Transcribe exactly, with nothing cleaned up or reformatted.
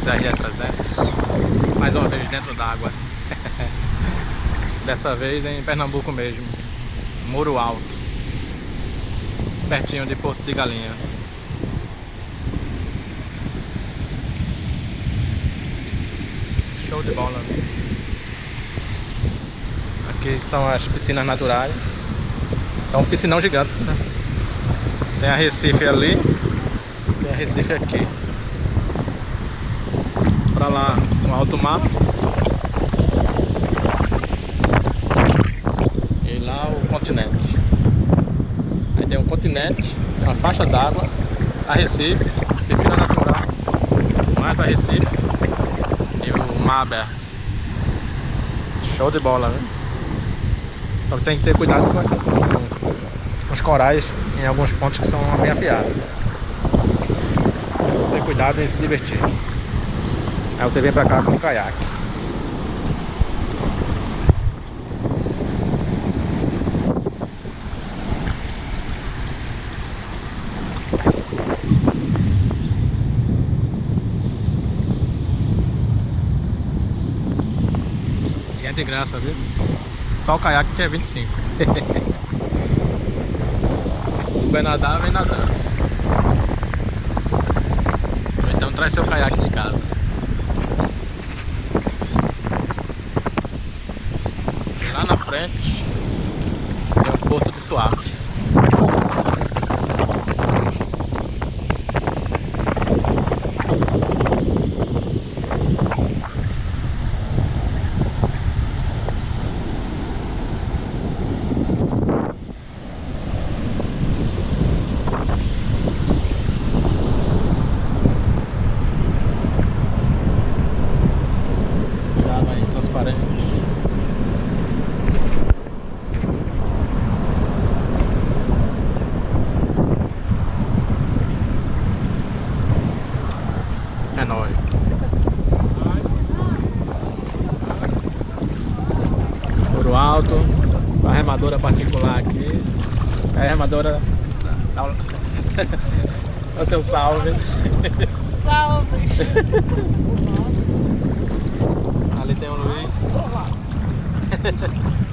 R E trezentos. Mais uma vez dentro d'água. Dessa vez em Pernambuco mesmo. Muro Alto, pertinho de Porto de Galinhas. Show de bola. Aqui são as piscinas naturais. É um piscinão gigante, né? Tem a Recife ali, tem a Recife aqui. Pra lá, o alto mar. E lá o continente. Aí tem um continente, tem uma faixa d'água, a Recife, piscina natural, mais a Recife e o mar aberto. Show de bola, né? Só que tem que ter cuidado com, essa, com os corais em alguns pontos que são bem afiados. Só ter cuidado em se divertir. Aí você vem pra cá com o caiaque. E é de graça, viu? Só o caiaque que é vinte e cinco. Se vai nadar, vem nadando. Ou então traz seu caiaque de casa. E lá na frente tem o Porto de Suape. É nóis. Muro Alto, a remadora particular aqui. A remadora. É o teu salve. Salve! Ali tem o Luiz.